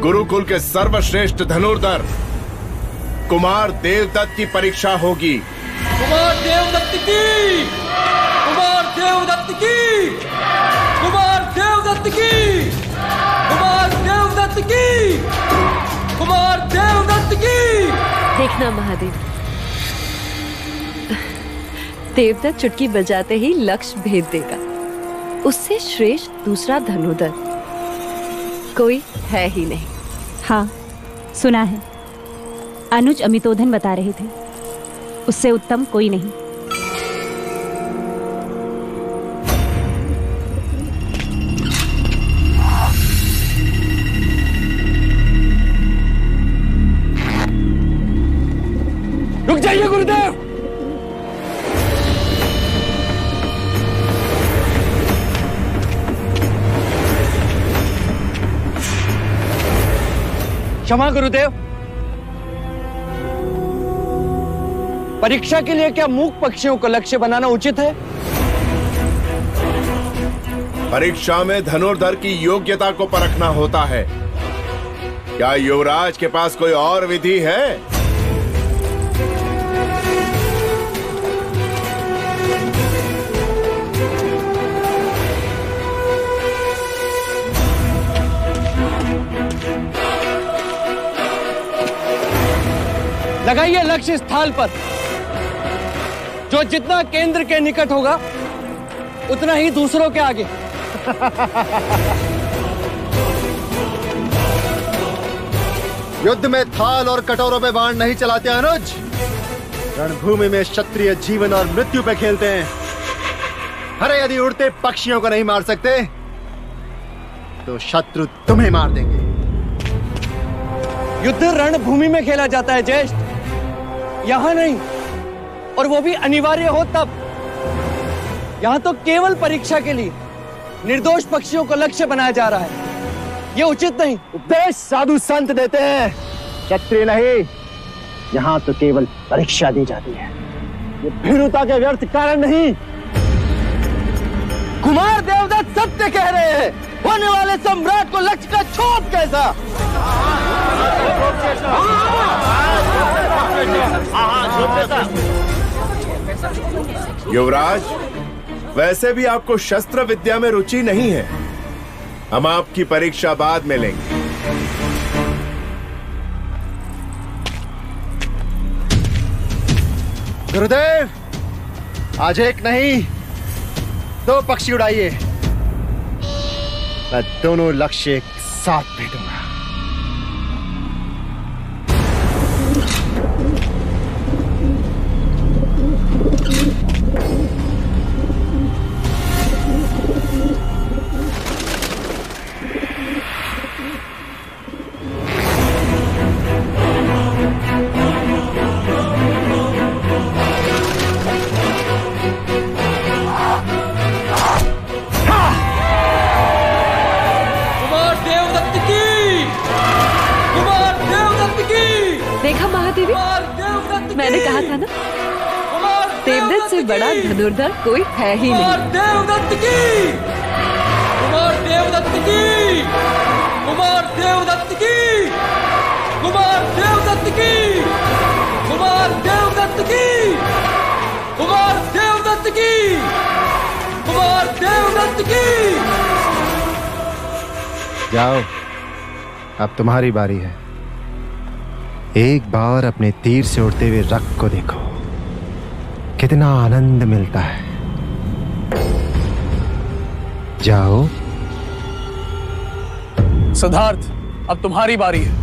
गुरुकुल के सर्वश्रेष्ठ धनुर्धर कुमार देवदत्त की परीक्षा होगी। कुमार देवदत्त की, कुमार देवदत्त की, कुमार देवदत्त की, कुमार देवदत्त की, कुमार देवदत्त की। देखना महादेव, देवदत्त चुटकी बजाते ही लक्ष्य भेद देगा। उससे श्रेष्ठ दूसरा धनुर्धर कोई है ही नहीं। हाँ, सुना है। अनुज अमितोधन बता रहे थे, उससे उत्तम कोई नहीं। रुक जाइए गुरुदेव। क्षमा गुरुदेव, परीक्षा के लिए क्या मूक पक्षियों को लक्ष्य बनाना उचित है? परीक्षा में धनुर्धर की योग्यता को परखना होता है। क्या युवराज के पास कोई और विधि है? लगाइए लक्ष्य स्थल पर। जो जितना केंद्र के निकट होगा उतना ही दूसरों के आगे। युद्ध में थाल और कटोरों पे बाण नहीं चलाते अनुज। रणभूमि में क्षत्रिय जीवन और मृत्यु पे खेलते हैं। अरे यदि उड़ते पक्षियों को नहीं मार सकते तो शत्रु तुम्हें मार देंगे। युद्ध रणभूमि में खेला जाता है ज्येष्ठ, यहां नहीं, और वो भी अनिवार्य हो तब। यहां तो केवल परीक्षा के लिए निर्दोष पक्षियों को लक्ष्य बनाया जा रहा है। ये उचित नहीं। उपदेश साधु संत देते हैं, क्षत्रिय नहीं। यहां तो केवल परीक्षा दी जाती है, ये भीरुता के व्यर्थ कारण नहीं। कुमार देवदत्त सत्य कह रहे हैं। होने वाले सम्राट को लक्ष्य का छोप कैसा? युवराज, वैसे भी आपको शस्त्र विद्या में रुचि नहीं है। हम आपकी परीक्षा बाद में लेंगे। गुरुदेव, आज एक नहीं 2 पक्षी उड़ाइए। मैं दोनों लक्ष्य एक साथ भेजूंगा। मैंने कहा था ना, देवदत्त से बड़ा धनुर्धर कोई है ही नहीं। कुमार देवदत्त की, कुमार देवदत्त की, कुमार देवदत्त की, कुमार देवदत्त की, कुमार देवदत्त की, कुमार देवदत्त की, कुमार देवदत्त की। जाओ, अब तुम्हारी बारी है। एक बार अपने तीर से उड़ते हुए रक्त को देखो, कितना आनंद मिलता है। जाओ। सिद्धार्थ, अब तुम्हारी बारी है।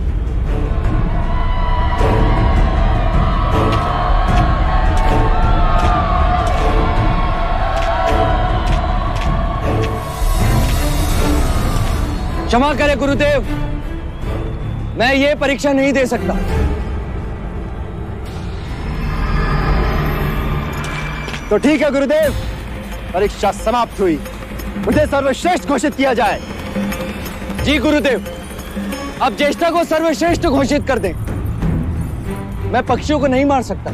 क्षमा करें गुरुदेव, मैं ये परीक्षा नहीं दे सकता। तो ठीक है गुरुदेव, परीक्षा समाप्त हुई। मुझे सर्वश्रेष्ठ घोषित किया जाए। जी गुरुदेव, अब ज्येष्ठा को सर्वश्रेष्ठ घोषित कर दें। मैं पक्षियों को नहीं मार सकता।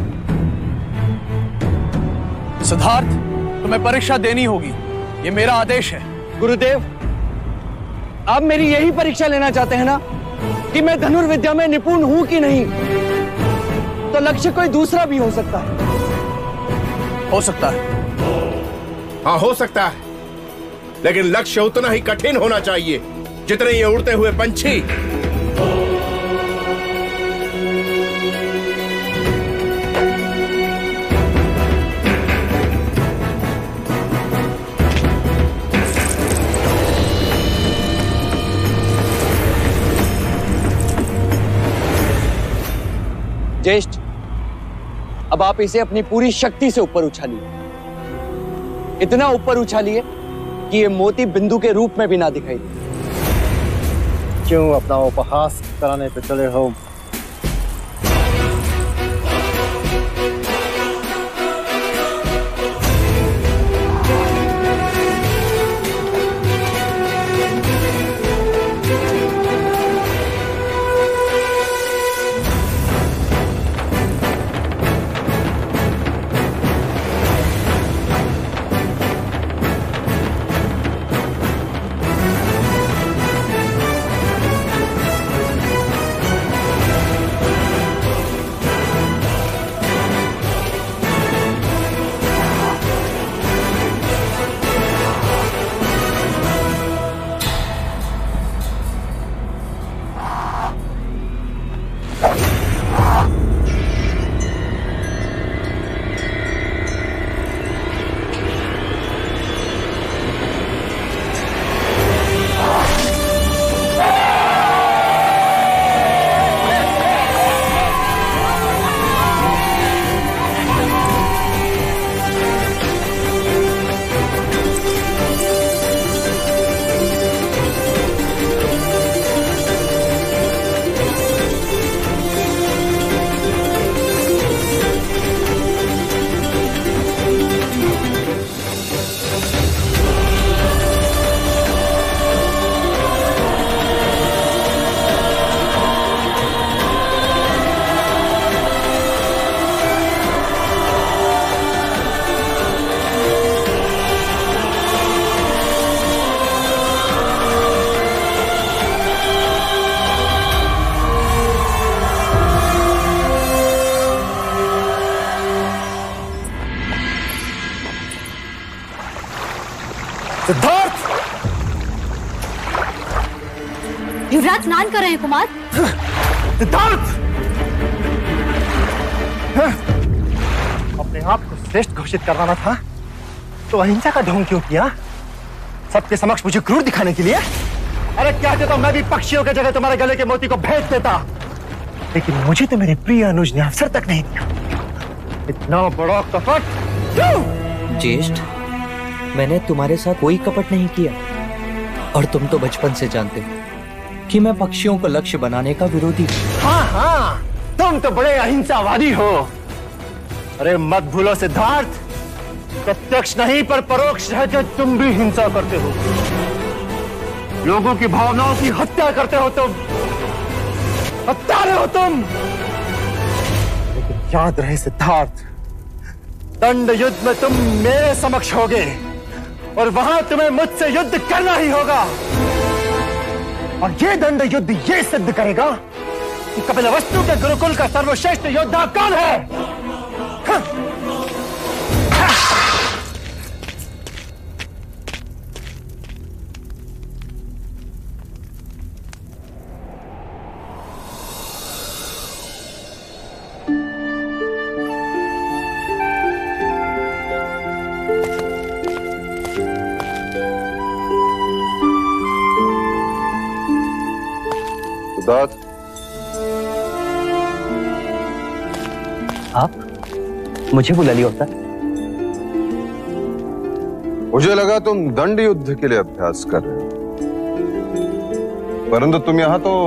सिद्धार्थ, तुम्हें परीक्षा देनी होगी, ये मेरा आदेश है। गुरुदेव, आप मेरी यही परीक्षा लेना चाहते हैं ना? कि मैं धनुर्विद्या में निपुण हूं कि नहीं, तो लक्ष्य कोई दूसरा भी हो सकता है। हो सकता है। हाँ, हो सकता है, लेकिन लक्ष्य उतना ही कठिन होना चाहिए जितने ये उड़ते हुए पंछी। ज्येष्ठ, अब आप इसे अपनी पूरी शक्ति से ऊपर उछालिए, इतना ऊपर उछालिए कि ये मोती बिंदु के रूप में भी ना दिखाई दे। क्यों अपना उपहास कराने पे चले हो? युवराज स्नान कर रहे हैं कुमार। अपने आप को श्रेष्ठ घोषित करवाना था तो अहिंसा का ढोंग क्यों किया? सबके समक्ष मुझे क्रूर दिखाने के लिए? अरे क्या देता मैं भी पक्षियों के जगह तुम्हारे गले के मोती को भेज देता, लेकिन मुझे तो मेरे प्रिय अनुज ने अवसर तक नहीं दिया। इतना बड़ा कपट क्यों? ज्येष्ठ, मैंने तुम्हारे साथ कोई कपट नहीं किया, और तुम तो बचपन से जानते हो कि मैं पक्षियों को लक्ष्य बनाने का विरोधी हूँ। हाँ हाँ, तुम तो बड़े अहिंसावादी हो। अरे मत भूलो सिद्धार्थ, प्रत्यक्ष नहीं पर परोक्ष रहकर तुम भी हिंसा करते हो, लोगों की भावनाओं की हत्या करते हो, तुम हत्यारे हो तुम। लेकिन याद रहे सिद्धार्थ, दंड युद्ध में तुम मेरे समक्ष होगे और वहां तुम्हें मुझसे युद्ध करना ही होगा। और ये दंड युद्ध ये सिद्ध करेगा कि कपिलवस्तु के गुरुकुल का सर्वश्रेष्ठ योद्धा कौन है। आप मुझे बुला लिया होता? मुझे लगा तुम दंड युद्ध के लिए अभ्यास कर रहे हो, परंतु तुम यहां तो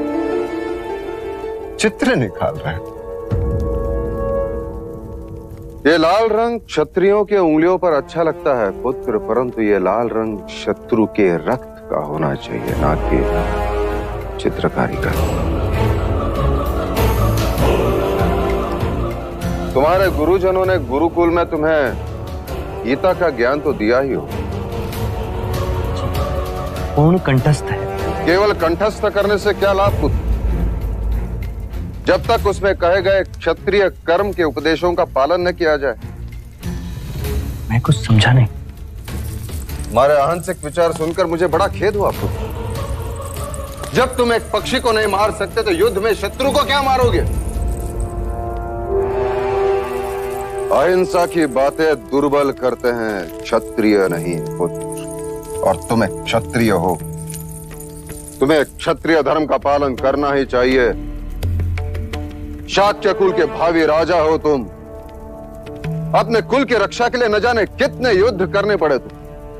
चित्र निकाल रहे हो। ये लाल रंग क्षत्रियों के उंगलियों पर अच्छा लगता है पुत्र, परंतु ये लाल रंग शत्रु के रक्त का होना चाहिए, ना कि चित्रकारी का। तुम्हारे गुरुजनों ने गुरुकुल में तुम्हें गीता का ज्ञान तो दिया ही हो। पूर्ण कंठस्थ है। केवल कंठस्थ करने से क्या लाभ पुत्र? जब तक उसमें कहे गए क्षत्रिय कर्म के उपदेशों का पालन न किया जाए। मैं कुछ समझा नहीं। हमारे अहंसिक विचार सुनकर मुझे बड़ा खेद हुआ पुत्र। जब तुम एक पक्षी को नहीं मार सकते तो युद्ध में शत्रु को क्या मारोगे? अहिंसा की बातें दुर्बल करते हैं, क्षत्रिय नहीं पुत्र। और तुम एक क्षत्रिय हो, तुम्हें क्षत्रिय धर्म का पालन करना ही चाहिए। शाक्य कुल के भावी राजा हो तुम। अपने कुल की रक्षा के लिए न जाने कितने युद्ध करने पड़े तुम।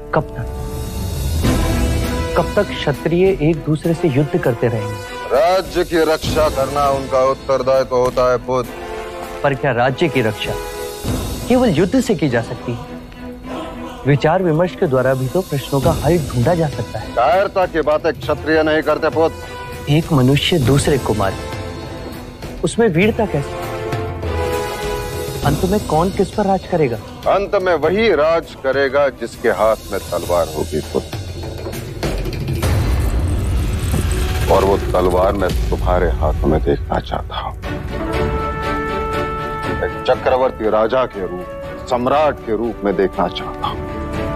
कब तक क्षत्रिय एक दूसरे से युद्ध करते रहेंगे? राज्य की रक्षा करना उनका उत्तरदायित्व होता है पुत्र। पर क्या राज्य की रक्षा केवल युद्ध से की जा सकती है? विचार विमर्श के द्वारा भी तो प्रश्नों का हल ढूंढा जा सकता है। कायरता की बातें क्षत्रिय नहीं करते पुत्र। एक मनुष्य दूसरे को मारे, उसमें वीरता कैसे? अंत में कौन किस पर राज करेगा? अंत में वही राज करेगा जिसके हाथ में तलवार होगी पुत्र। और वो तलवार मैं तुम्हारे हाथों में देखना चाहता हूं। एक चक्रवर्ती राजा के रूप, सम्राट के रूप में देखना चाहता हूं।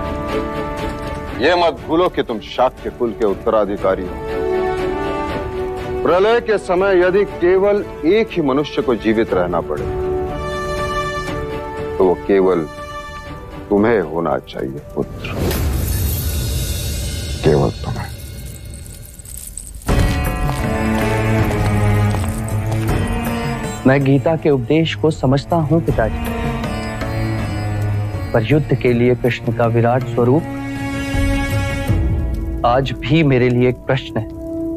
ये मत भूलो कि तुम शाक्य कुल के उत्तराधिकारी हो। प्रलय के समय यदि केवल एक ही मनुष्य को जीवित रहना पड़े तो वो केवल तुम्हें होना चाहिए पुत्र, केवल तुम्हें। मैं गीता के उपदेश को समझता हूं पिताजी, पर युद्ध के लिए कृष्ण का विराट स्वरूप आज भी मेरे लिए एक प्रश्न है।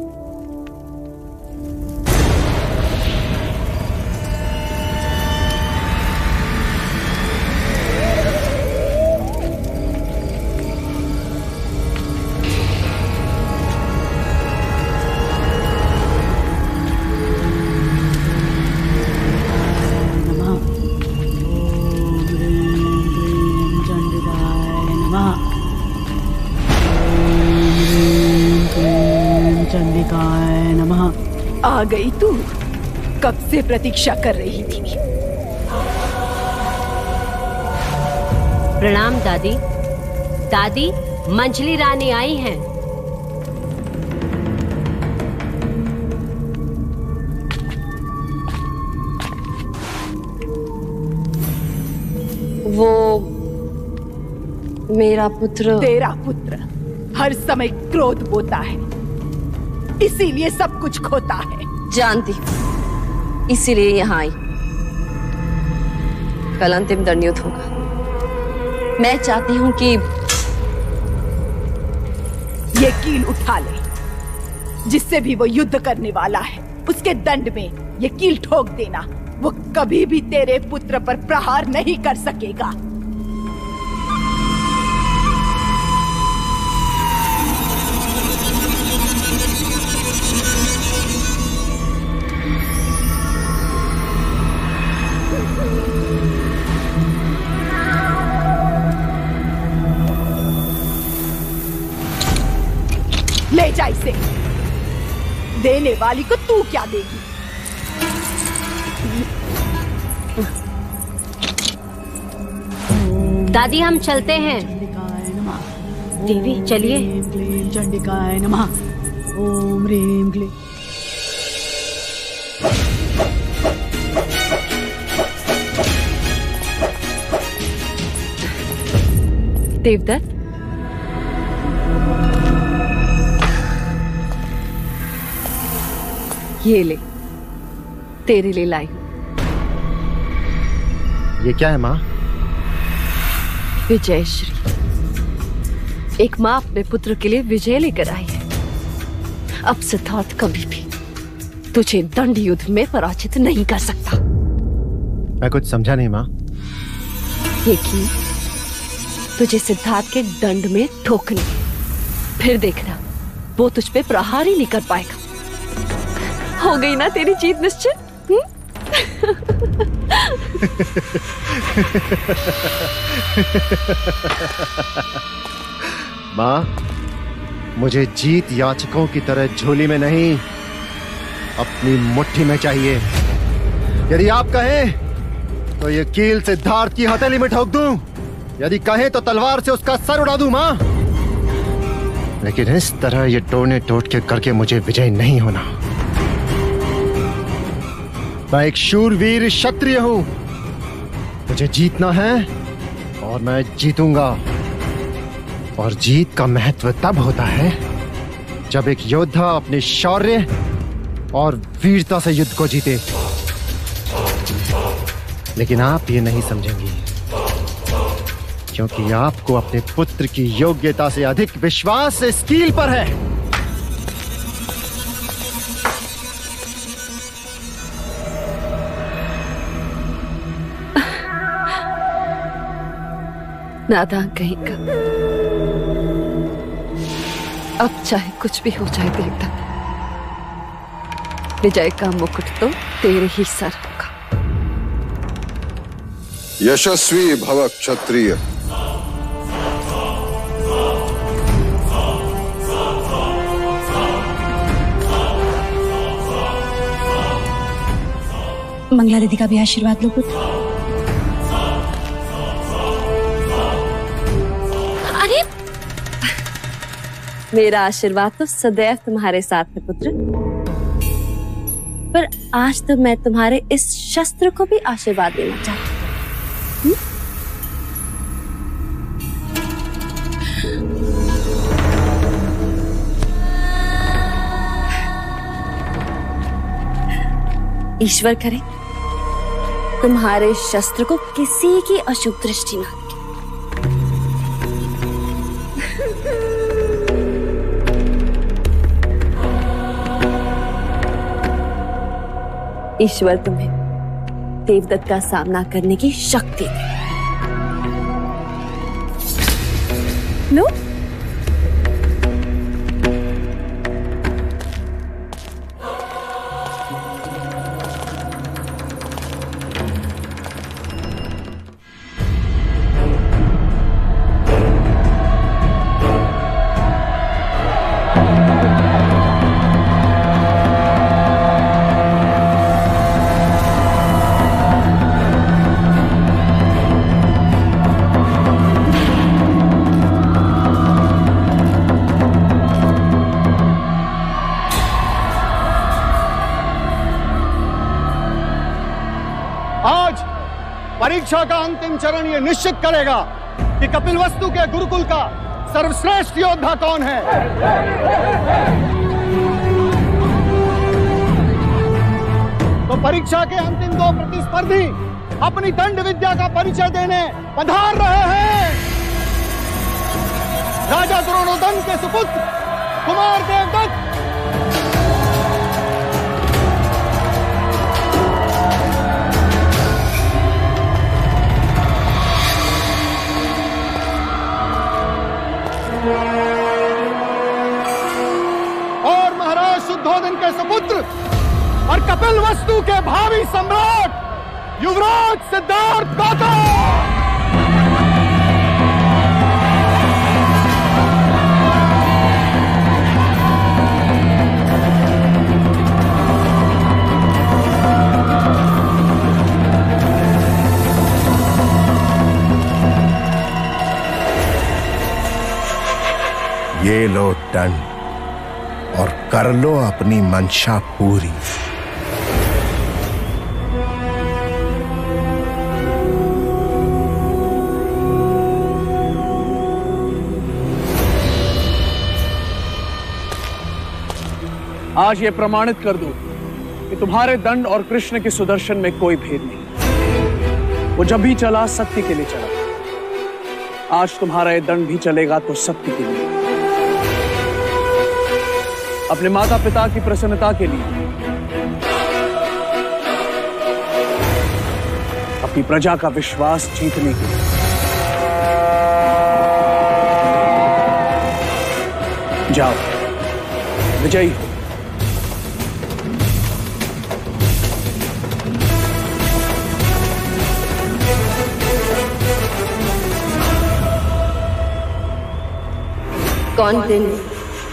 आ गई तू? कब से प्रतीक्षा कर रही थी। प्रणाम दादी। दादी, मंजली रानी आई हैं। वो मेरा पुत्र। तेरा पुत्र हर समय क्रोध बोता है, इसीलिए सब कुछ खोता है। जानती हूँ, इसीलिए यहाँ आई। कल अंतिम दंडयुद्ध होगा। मैं चाहती हूँ कि ये कील उठा ले। जिससे भी वो युद्ध करने वाला है उसके दंड में ये कील ठोक देना। वो कभी भी तेरे पुत्र पर प्रहार नहीं कर सकेगा। ले जा इसे। देने वाली को तू क्या देगी? दादी, हम चलते हैं। देवी चलिए। चंडिकाय नमः। ओम ह्रीं क्लीं। देवदत्त, ये ले, तेरे लिए लाई हूं। ये क्या है माँ? विजयश्री। एक माँ अपने पुत्र के लिए विजय लेकर आई है। अब सिद्धार्थ कभी भी तुझे दंड युद्ध में पराजित नहीं कर सकता। मैं कुछ समझा नहीं माँ। ये की तुझे सिद्धार्थ के दंड में ठोकने, फिर देखना वो तुझ पे प्रहार ही नहीं कर पाएगा। हो गई ना तेरी जीत निश्चित? माँ, मुझे जीत याचकों की तरह झोली में नहीं, अपनी मुट्ठी में चाहिए। यदि आप कहें तो ये कील सिद्धार्थ की हथेली में ठोक दूं, यदि कहें तो तलवार से उसका सर उड़ा दूं मां। लेकिन इस तरह ये टोने टोट के करके मुझे विजय नहीं होना। मैं एक शूरवीर क्षत्रिय हूं, मुझे जीतना है और मैं जीतूंगा। और जीत का महत्व तब होता है जब एक योद्धा अपने शौर्य और वीरता से युद्ध को जीते। लेकिन आप ये नहीं समझेंगी, क्योंकि आपको अपने पुत्र की योग्यता से अधिक विश्वास इस कील पर है। नादान कहीं का। अब चाहे कुछ भी हो जाए देवता, विजय का मुकुट तो तेरे ही सर होगा। यशस्वी भव क्षत्रिय। मंगला दीदी का भी आशीर्वाद लो पुत्र। अरे मेरा आशीर्वाद तो सदैव तुम्हारे साथ है पुत्र, पर आज तो मैं तुम्हारे इस शस्त्र को भी आशीर्वाद देना चाहती हूँ। ईश्वर करे तुम्हारे शस्त्र को किसी की अशुभ दृष्टि ना लगे। ईश्वर तुम्हें देवदत्त का सामना करने की शक्ति दे। लो परीक्षा का अंतिम चरण ये निश्चित करेगा कि कपिलवस्तु के गुरुकुल का सर्वश्रेष्ठ योद्धा कौन है। तो परीक्षा के अंतिम दो प्रतिस्पर्धी अपनी दंड विद्या का परिचय देने पधार रहे हैं। राजा द्रोणोदन के सुपुत्र कुमार देवदत्त। और महाराज शुद्धोदन के सुपुत्र और कपिलवस्तु के भावी सम्राट युवराज सिद्धार्थ गौतम। ये लो दंड और कर लो अपनी मंशा पूरी। आज ये प्रमाणित कर दूं कि तुम्हारे दंड और कृष्ण के सुदर्शन में कोई भेद नहीं। वो जब भी चला सत्य के लिए चला। आज तुम्हारा ये दंड भी चलेगा तो सत्य के लिए, अपने माता पिता की प्रसन्नता के लिए, अपनी प्रजा का विश्वास जीतने के लिए। जाओ, विजयी हो। कौन दिन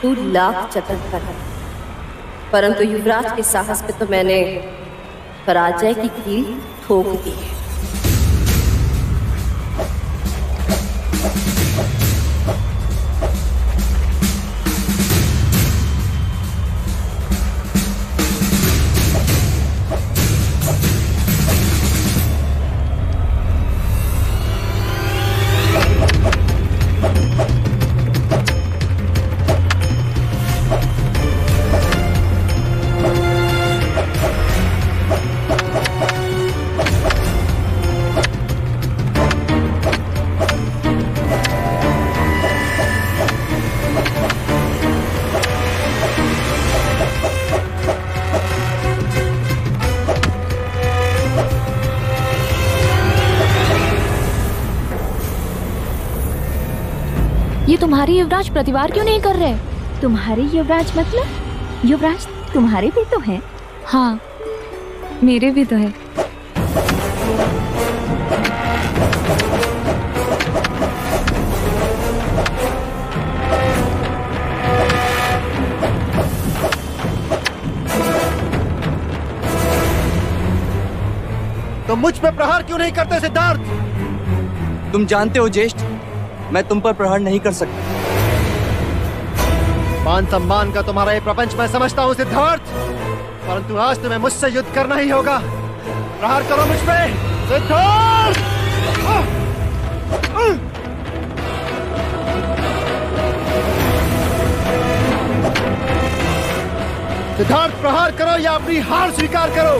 तू लाख चतुर है, परंतु युवराज के साहस पे तो मैंने पराजय की कील ठोक दी है। ये तुम्हारे युवराज प्रतिवार क्यों नहीं कर रहे? तुम्हारे युवराज मतलब? युवराज तुम्हारे भी तो हैं। हाँ, मेरे भी तो है। तुम मुझ पे प्रहार क्यों नहीं करते सिद्धार्थ? तुम जानते हो ज्येष्ठ, मैं तुम पर प्रहार नहीं कर सकता। मान सम्मान का तुम्हारा ये प्रपंच मैं समझता हूँ सिद्धार्थ, परंतु आज तुम्हें मुझसे युद्ध करना ही होगा। प्रहार करो मुझ पे सिद्धार्थ। सिद्धार्थ प्रहार करो या अपनी हार स्वीकार करो।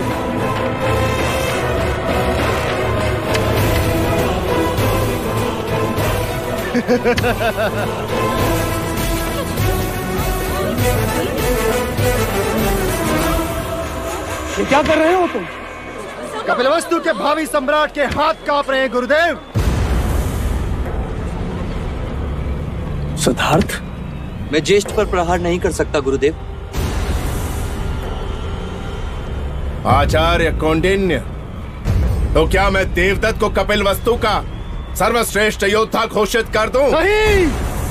ये क्या कर रहे हो तुम? कपिलवस्तु के भावी सम्राट के हाथ कांप रहे हैं गुरुदेव। सिद्धार्थ, मैं ज्येष्ठ पर प्रहार नहीं कर सकता गुरुदेव। आचार्य कौंडिन्य, तो क्या मैं देवदत्त को कपिलवस्तु का सर्वश्रेष्ठ योद्धा घोषित कर दूं? नहीं,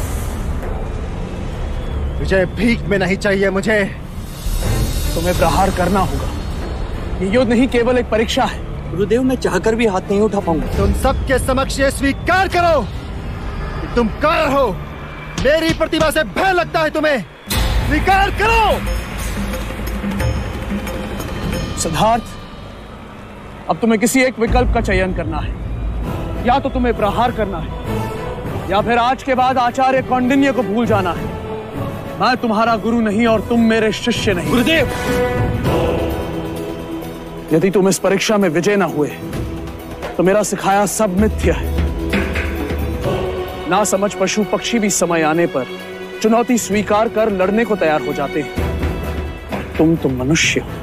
विजय भीख में नहीं चाहिए मुझे। तुम्हें प्रहार करना होगा। ये युद्ध नहीं केवल एक परीक्षा है। गुरुदेव, मैं चाहकर भी हाथ नहीं उठा पाऊंगा। तुम सबके समक्ष ये स्वीकार करो कि तुम कायर हो। मेरी प्रतिभा से भय लगता है तुम्हें। स्वीकार करो। सिद्धार्थ, अब तुम्हें किसी एक विकल्प का चयन करना है। या तो तुम्हें प्रहार करना है, या फिर आज के बाद आचार्य कौंडिन्य को भूल जाना है। मैं तुम्हारा गुरु नहीं और तुम मेरे शिष्य नहीं। गुरुदेव, यदि तुम इस परीक्षा में विजय ना हुए तो मेरा सिखाया सब मिथ्या है। ना समझ पशु पक्षी भी समय आने पर चुनौती स्वीकार कर लड़ने को तैयार हो जाते हैं। तुम तो मनुष्य हो।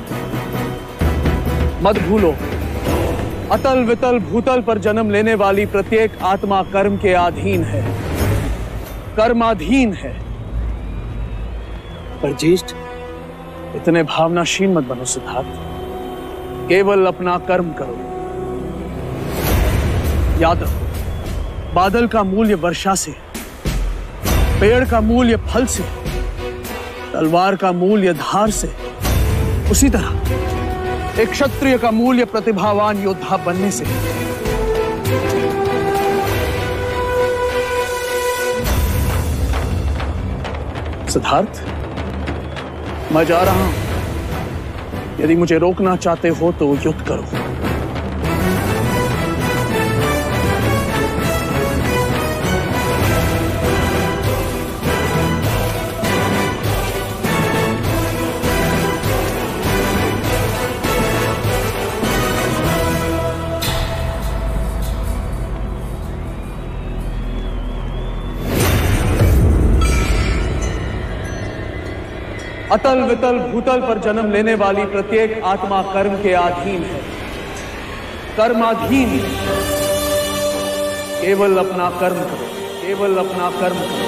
मत भूलो, अतल वितल भूतल पर जन्म लेने वाली प्रत्येक आत्मा कर्म के अधीन है, कर्माधीन है। पर ज्येष्ठ, इतने भावनाशील मत बनो सिद्धार्थ। केवल अपना कर्म करो। याद रखो, बादल का मूल्य वर्षा से, पेड़ का मूल्य फल से, तलवार का मूल्य धार से, उसी तरह एक क्षत्रिय का मूल्य प्रतिभावान योद्धा बनने से। सिद्धार्थ, मैं जा रहा हूं। यदि मुझे रोकना चाहते हो तो युद्ध करो। अतल वितल भूतल पर जन्म लेने वाली प्रत्येक आत्मा कर्म के अधीन है, कर्माधीन है। केवल अपना कर्म करो, केवल अपना कर्म करो।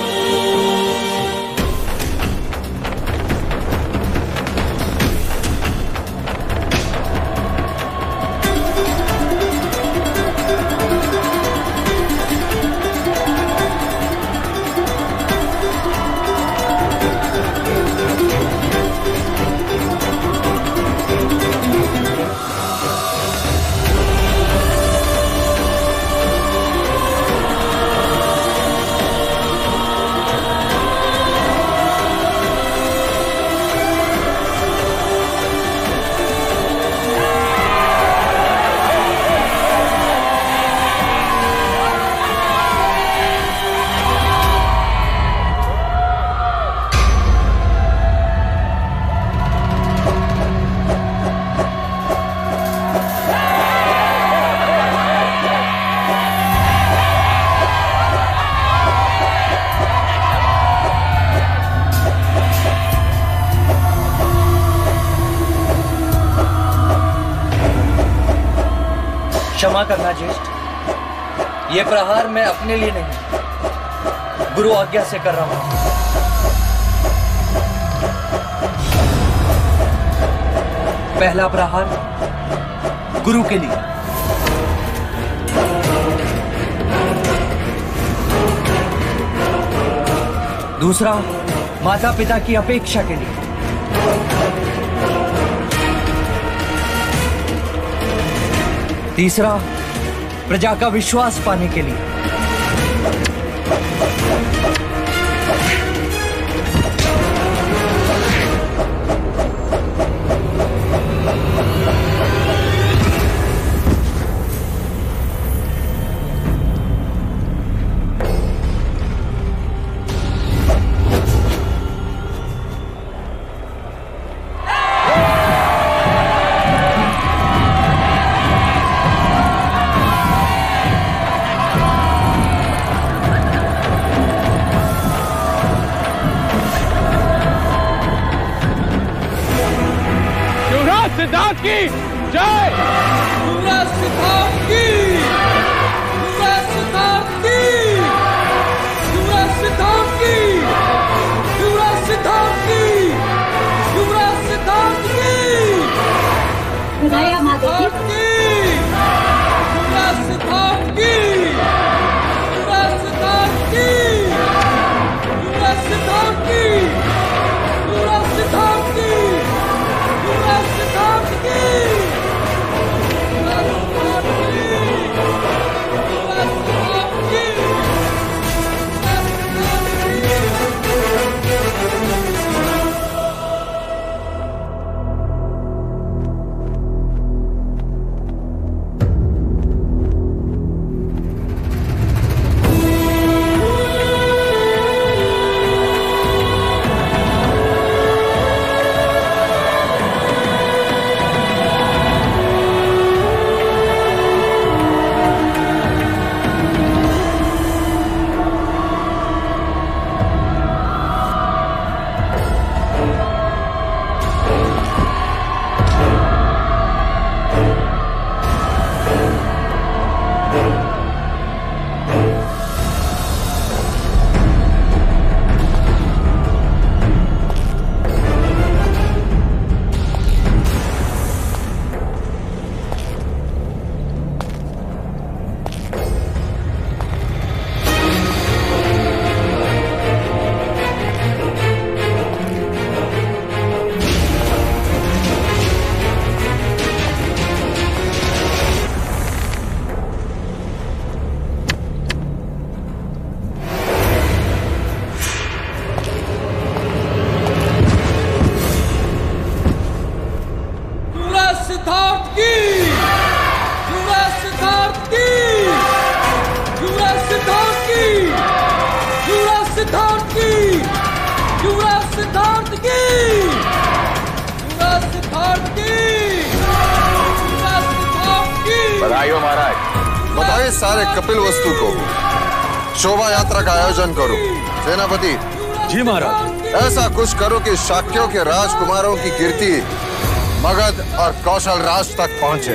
क्षमा करना ज्येष्ठ, ये प्रहार मैं अपने लिए नहीं, गुरु आज्ञा से कर रहा हूं। पहला प्रहार गुरु के लिए, दूसरा माता पिता की अपेक्षा के लिए, तीसरा प्रजा का विश्वास पाने के लिए, सारे कपिल वस्तु को शोभा यात्रा का आयोजन करो। सेनापति जी महाराज। ऐसा कुछ करो कि शाक्यों के राजकुमारों की कीर्ति मगध और कौशल राज तक पहुंचे।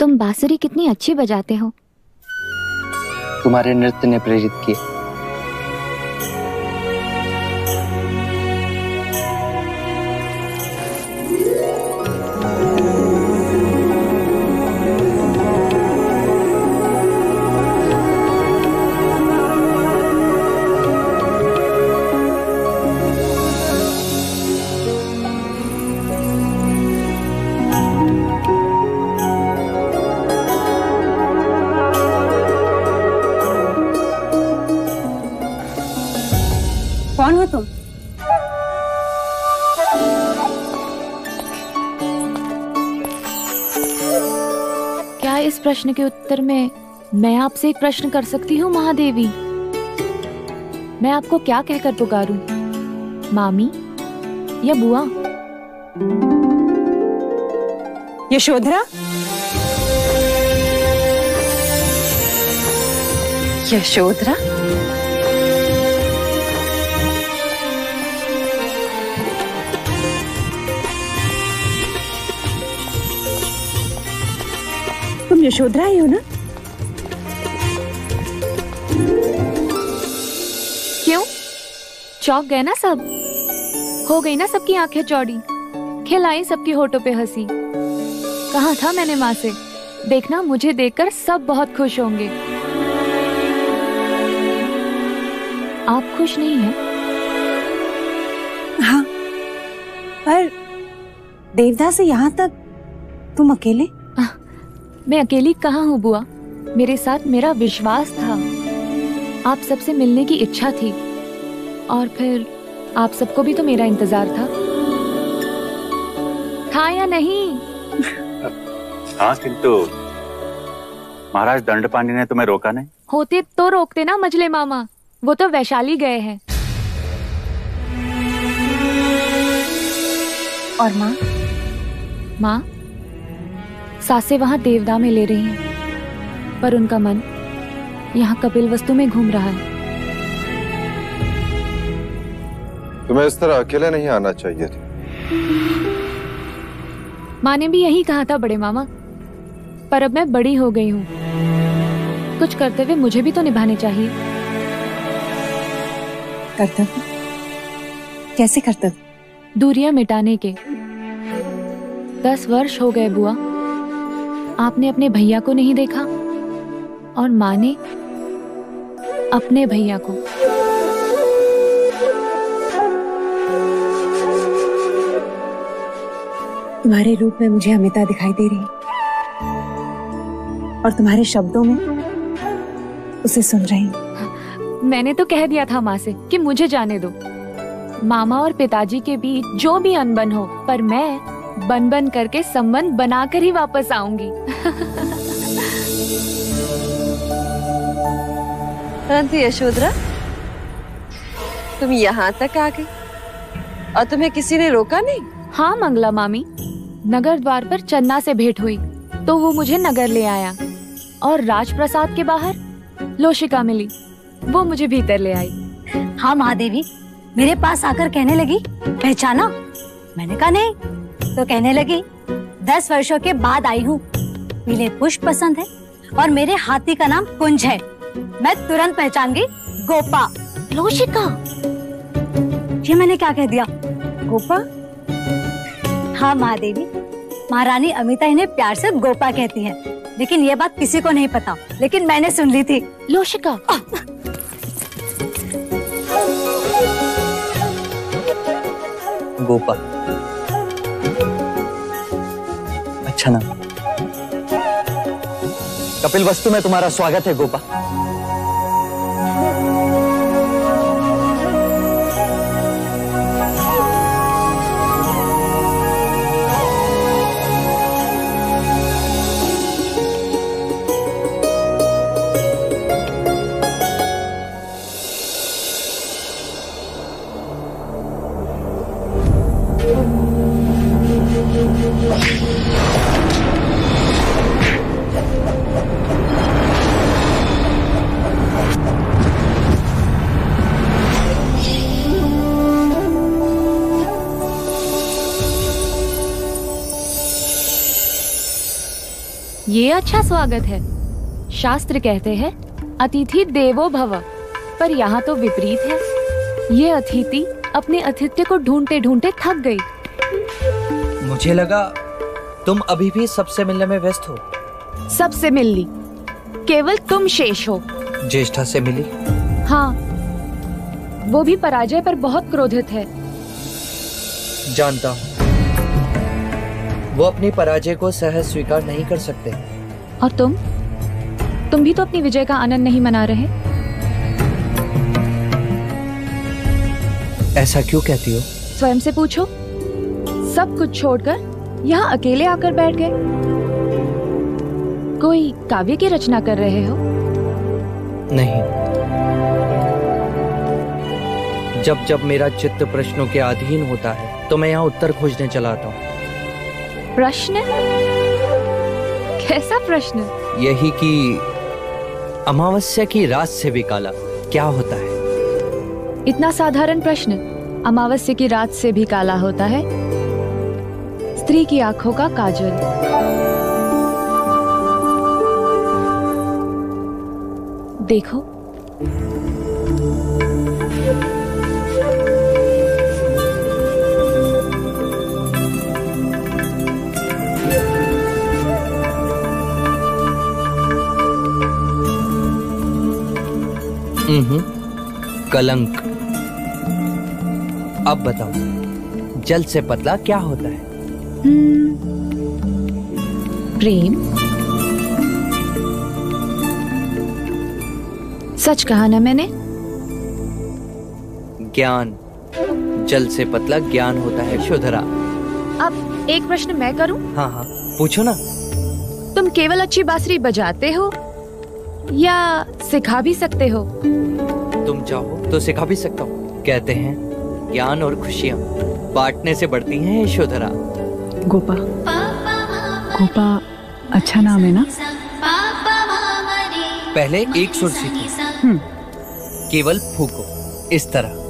तुम बांसुरी कितनी अच्छी बजाते हो। तुम्हारे नृत्य ने प्रेरित किया। कौन हो तुम? क्या इस प्रश्न के उत्तर में मैं आपसे एक प्रश्न कर सकती हूँ महादेवी? मैं आपको क्या कहकर पुकारूं? मामी या बुआ? यशोधरा? यशोधरा? तुम यशोधरा ही हो ना? क्यों चौंक गए ना सब? हो गई ना सबकी आंखें चौड़ी? खिलाई सबकी होठों पे हंसी? कहा था मैंने माँ से, देखना मुझे देखकर सब बहुत खुश होंगे। आप खुश नहीं हैं? हाँ, पर देवदा से यहाँ तक तुम अकेले? मैं अकेली कहाँ हूँ बुआ, मेरे साथ मेरा विश्वास था। आप सबसे मिलने की इच्छा थी और फिर आप सबको भी तो मेरा इंतजार था। था या नहीं? हाँ, किंतु महाराज दंडपाणी ने तुम्हें रोका नहीं? होते तो रोकते ना मजले मामा, वो तो वैशाली गए हैं। और माँ? माँ सासे वहाँ देवदा में ले रही हैं, पर उनका मन यहाँ कपिल वस्तु में घूम रहा है। तुम्हें इस तरह अकेले नहीं आना चाहिए था। माँ ने भी यही कहा था बड़े मामा, पर अब मैं बड़ी हो गई हूँ, कुछ कर्तव्य मुझे भी तो निभाने चाहिए। कर्तव्य? कैसे कर्तव्य? दूरियां मिटाने के। 10 वर्ष हो गए बुआ, आपने अपने भैया को नहीं देखा और माँ ने अपने भैया को। तुम्हारे रूप में मुझे अमिता दिखाई दे रही और तुम्हारे शब्दों में उसे सुन रही। मैंने तो कह दिया था माँ से कि मुझे जाने दो, मामा और पिताजी के बीच जो भी अनबन हो, पर मैं बन बन करके संबंध बनाकर ही वापस आऊंगी। परंतु यशोधरा, तुम यहाँ तक आ गई और तुम्हें किसी ने रोका नहीं? हाँ मंगला मामी, नगर द्वार पर चन्ना से भेंट हुई तो वो मुझे नगर ले आया, और राजप्रसाद के बाहर लोशिका मिली, वो मुझे भीतर ले आई। हाँ महादेवी मेरे पास आकर कहने लगी, पहचाना? मैंने कहा नहीं, तो कहने लगी 10 वर्षों के बाद आई हूँ, पीले पुष्प पसंद है और मेरे हाथी का नाम कुंज है। मैं तुरंत पहचान गई, गोपा। लोशिका, ये मैंने क्या कह दिया? गोपा? हाँ महादेवी, महारानी अमिता इन्हें प्यार से गोपा कहती है, लेकिन ये बात किसी को नहीं पता, लेकिन मैंने सुन ली थी। लोशिका, गोपा, अच्छा नाम। कपिल वस्तु में तुम्हारा स्वागत है गोपा। ये अच्छा स्वागत है। शास्त्र कहते हैं अतिथि देवो भव, पर यहाँ तो विपरीत है। ये अतिथि अपने अतिथ्य को ढूंढते ढूंढते थक गई। मुझे लगा तुम अभी भी सबसे मिलने में व्यस्त हो। सबसे मिल ली, केवल तुम शेष हो। ज्येष्ठा से मिली? हाँ, वो भी पराजय पर बहुत क्रोधित है। जानता हूँ, वो अपनी पराजय को सहज स्वीकार नहीं कर सकते। और तुम भी तो अपनी विजय का आनंद नहीं मना रहे। ऐसा क्यों कहती हो? स्वयं से पूछो। सब कुछ छोड़कर यहाँ अकेले आकर बैठ गए। कोई काव्य की रचना कर रहे हो? नहीं। जब जब मेरा चित्त प्रश्नों के अधीन होता है तो मैं यहाँ उत्तर खोजने चला आता हूँ। प्रश्न? कैसा प्रश्न? यही कि अमावस्या की रात से भी काला क्या होता है? इतना साधारण प्रश्न। अमावस्या की रात से भी काला होता है स्त्री की आंखों का काजल। देखो, कलंक। अब बताओ, जल से पतला क्या होता है? प्रेम। सच कहा ना मैंने? ज्ञान। जल से पतला ज्ञान होता है यशोधरा। अब एक प्रश्न मैं करूं? हाँ हाँ, पूछो ना। तुम केवल अच्छी बांसुरी बजाते हो या सिखा भी सकते हो? तुम चाहो तो सिखा भी सकता हूँ। कहते हैं ज्ञान और खुशियाँ बांटने से बढ़ती हैं यशोधरा। गोपा, गोपा अच्छा नाम है ना? पहले एक सुर सीखो, केवल फूको, इस तरह।